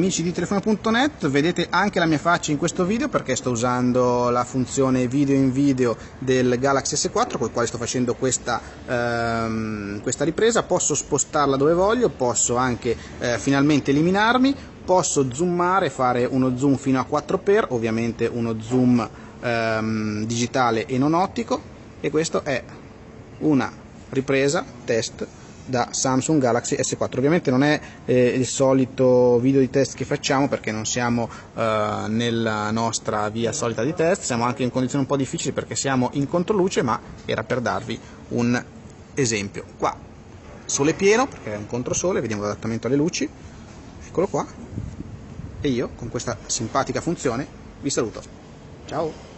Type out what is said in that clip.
Amici di Telefono.net, vedete anche la mia faccia in questo video perché sto usando la funzione video in video del Galaxy S4 con il quale sto facendo questa ripresa. Posso spostarla dove voglio, posso anche finalmente eliminarmi, posso zoomare, fare uno zoom fino a 4x, ovviamente uno zoom digitale e non ottico, e questo è una ripresa test da Samsung Galaxy S4. Ovviamente non è il solito video di test che facciamo perché non siamo nella nostra via solita di test, siamo anche in condizioni un po' difficili perché siamo in controluce, ma era per darvi un esempio. Qua sole pieno perché è un controsole, vediamo l'adattamento alle luci, eccolo qua, e io con questa simpatica funzione vi saluto. Ciao!